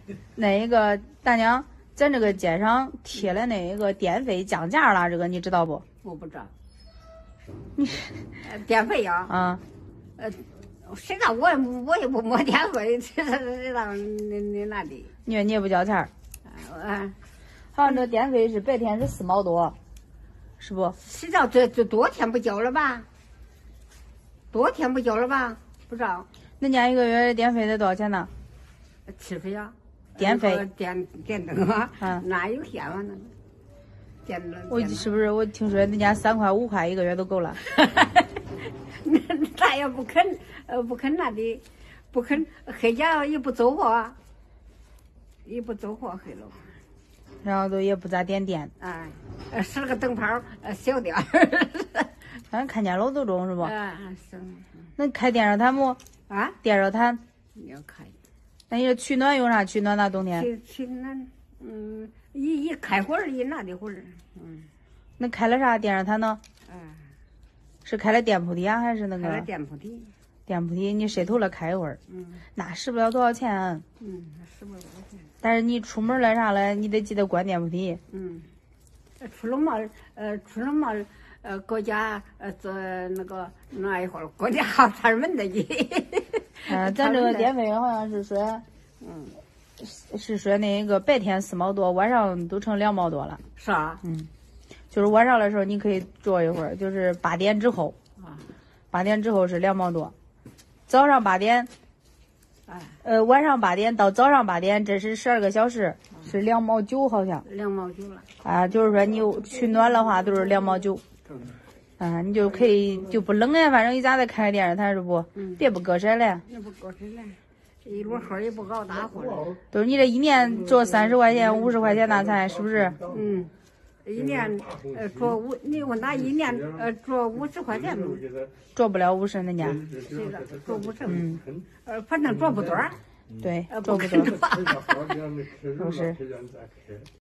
那个大娘，咱这个街上贴了那个电费降价了，这个你知道不？ 我不知道。 你电费呀？ 啊， 谁让我也不摸电费，谁让你那里？ 你也不交钱儿？好像这电费是白天是4毛多，是不？ 谁知道这多天不交了吧？多天不交了吧？不知道。 恁家一个月电费得多少钱呢？ 气费呀？ 电费？ 电灯啊？哪有线啊？那个电灯。 我是不是我听说恁家3块5块一个月都够了？ 咱也不肯那的，不肯黑家也不走货，也不走货黑了。 然后都也不咋点电。 哎，使了个灯泡，小点儿。 反正看见楼都中是不？ 是。 那开电热毯不？ 啊？ 电热毯。 要开。 那你这取暖用啥取暖呢？冬天？ 取暖，一开会儿一拿的会儿。 那开了啥电热毯呢？是开了电铺底啊，还是那个？ 开了电铺底。 电铺底，你晒头了开一会儿。那使不了多少钱。 使不了多少钱。 但是你出门了啥了，你得记得关电铺底。 出了门，国家做那一会儿，国家好插门的去。 咱这个电费好像是说，是说那个白天4毛多，晚上都成2毛多了。 是啊。 就是晚上的时候你可以坐一会儿，就是8点之后。8点之后是2毛多，早上8点。晚上8点到早上8点，这是12个小时，是2毛9好像。 2毛9了。 就是说你取暖的话都是2毛9。你就可以就不冷呀，反正你咋的开电热毯是不？别不搁色了。 也不搁色了，一摞黑也不搞大活了。 都是你这一年做30块钱、50块钱那才是不是？ 一年做你问他一年做50块钱吗？ 做不了50，人家。 是的，做50。反正做不多。 对，做不多。 不都是。